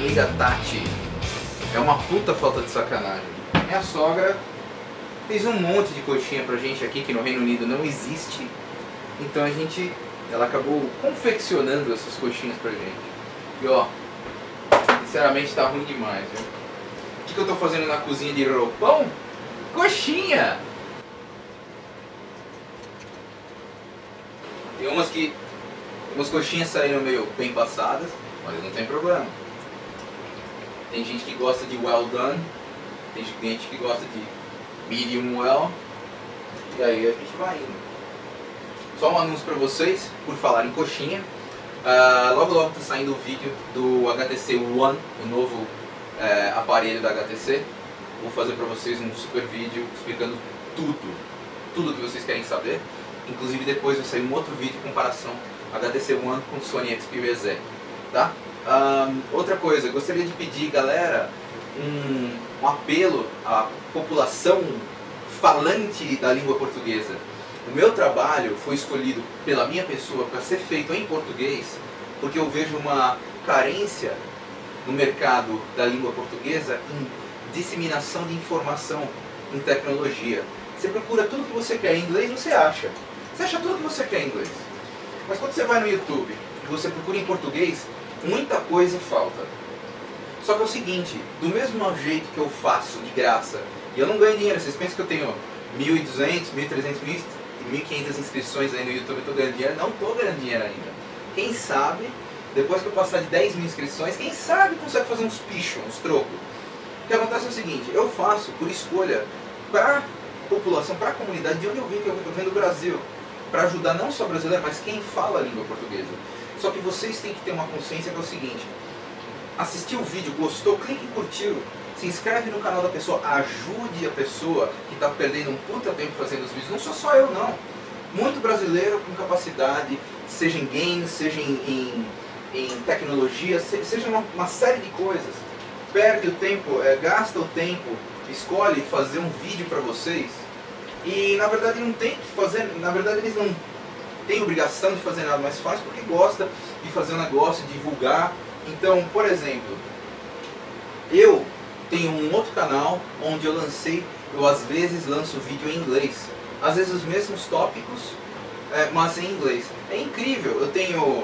amiga Tati. É uma puta falta de sacanagem. Minha sogra fez um monte de coxinha pra gente aqui, que no Reino Unido não existe. Então ela acabou confeccionando essas coxinhas pra gente. E ó, sinceramente tá ruim demais, viu? O que eu tô fazendo na cozinha de roupão? Coxinha! Tem umas coxinhas saíram meio bem passadas, mas não tem problema. Tem gente que gosta de well done, tem gente que gosta de medium well, e aí a gente vai indo. Só um anúncio pra vocês, por falar em coxinha. Logo logo está saindo o vídeo do HTC One, o novo aparelho da HTC. Vou fazer para vocês um super vídeo explicando tudo que vocês querem saber. Inclusive depois vai sair um outro vídeo de comparação HTC One com Sony Xperia Z, tá? Outra coisa, gostaria de pedir, galera, um apelo à população falante da língua portuguesa. O meu trabalho foi escolhido pela minha pessoa para ser feito em português, porque eu vejo uma carência no mercado da língua portuguesa em disseminação de informação em tecnologia. Você procura tudo que você quer em inglês, você acha. Você acha tudo que você quer em inglês. Mas quando você vai no YouTube e você procura em português, muita coisa falta. Só que é o seguinte, do mesmo jeito que eu faço de graça, e eu não ganho dinheiro, vocês pensam que eu tenho 1.200, 1.300, 1.500 inscrições aí no YouTube, eu estou ganhando dinheiro? Não estou ganhando dinheiro ainda. Quem sabe, depois que eu passar de 10 mil inscrições, quem sabe consegue fazer uns pichos, uns trocos. O que acontece é o seguinte, eu faço por escolha para a população, para a comunidade de onde eu vim, que eu venho do Brasil, para ajudar não só brasileiro, mas quem fala a língua portuguesa. Só que vocês têm que ter uma consciência que é o seguinte, assistiu o vídeo, gostou, clique em curtir, se inscreve no canal da pessoa, ajude a pessoa que está perdendo um puta tempo fazendo os vídeos, não sou só eu não. Muito brasileiro com capacidade, seja em games, seja em tecnologia, seja uma série de coisas. Perde o tempo, gasta o tempo, escolhe fazer um vídeo para vocês e na verdade não tem que fazer, na verdade eles não têm obrigação de fazer nada, mas faz porque gosta de fazer um negócio, de divulgar. Então, por exemplo, eu tenho um outro canal onde eu às vezes lanço vídeo em inglês, às vezes os mesmos tópicos, mas em inglês. É incrível, eu tenho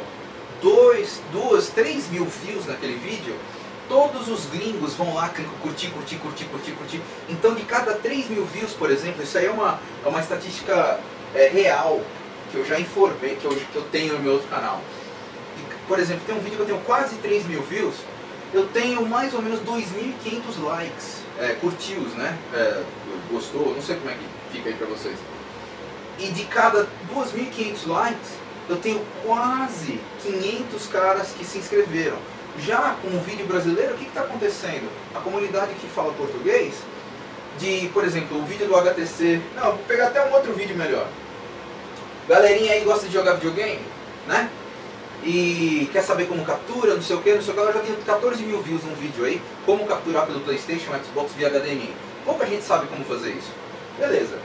3 mil views naquele vídeo, todos os gringos vão lá, clicam curtir. Então de cada 3 mil views, por exemplo, isso aí é uma estatística real, que eu já informei, que eu tenho no meu outro canal. Por exemplo, tem um vídeo que eu tenho quase 3 mil views, eu tenho mais ou menos 2.500 likes, curtios, né? Gostou, não sei como é que fica aí pra vocês. E de cada 2.500 likes, eu tenho quase 500 caras que se inscreveram. Já com o vídeo brasileiro, o que está acontecendo? A comunidade que fala português, por exemplo, o vídeo do HTC, não, vou pegar até um outro vídeo melhor. Galerinha aí gosta de jogar videogame, né? E quer saber como captura, não sei o que, ela já tem 14 mil views num vídeo aí, como capturar pelo PlayStation, Xbox via HDMI. Pouca gente sabe como fazer isso. Beleza.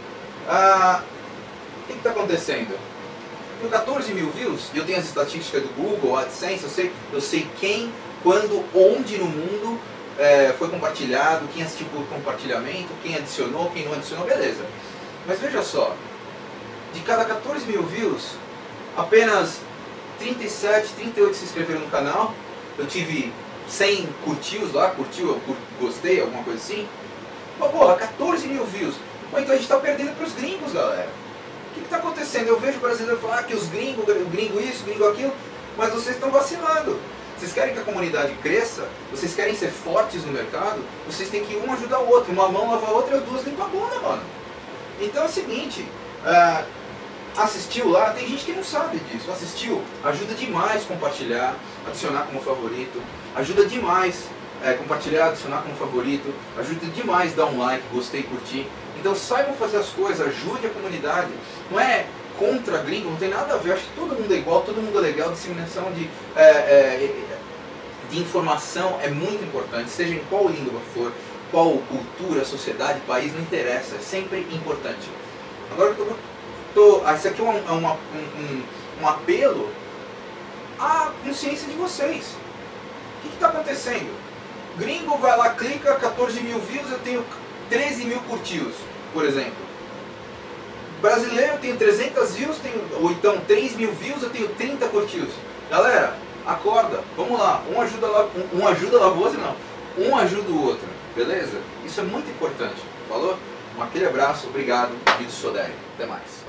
O que está acontecendo? Com 14 mil views, eu tenho as estatísticas do Google, AdSense, eu sei quem, quando, onde no mundo foi compartilhado, quem assistiu por compartilhamento, quem adicionou, quem não adicionou, beleza. Mas veja só, de cada 14 mil views, apenas 37, 38 se inscreveram no canal, eu tive 100 curtios lá, gostei, alguma coisa assim. Mas porra, 14 mil views, então a gente está perdendo para os gringos, galera. O que está acontecendo? Eu vejo o brasileiro falar que os gringos, gringo isso, gringo aquilo, mas vocês estão vacilando. Vocês querem que a comunidade cresça, vocês querem ser fortes no mercado, vocês têm que um ajudar o outro, uma mão lava a outra e as duas limpam a bunda, mano. Então é o seguinte, assistiu lá, tem gente que não sabe disso, assistiu, ajuda demais compartilhar, adicionar como favorito, ajuda demais compartilhar, adicionar como favorito, ajuda demais dar um like, gostei, curtir. Então saibam fazer as coisas, ajude a comunidade, não é contra gringo, não tem nada a ver, acho que todo mundo é igual, todo mundo é legal, disseminação de informação é muito importante, seja em qual língua for, qual cultura, sociedade, país, não interessa, é sempre importante. Agora esse aqui é um apelo à consciência de vocês. O que está acontecendo? Gringo vai lá, clica, 14 mil views, eu tenho 13 mil curtidos, por exemplo. Brasileiro, eu tenho 300 views, ou então 3 mil views, eu tenho 30 curtidos. Galera, acorda, vamos lá, um ajuda a lavoura, não, um ajuda o outro, beleza? Isso é muito importante, falou? Aquele abraço, obrigado, Vitor Soderi, até mais.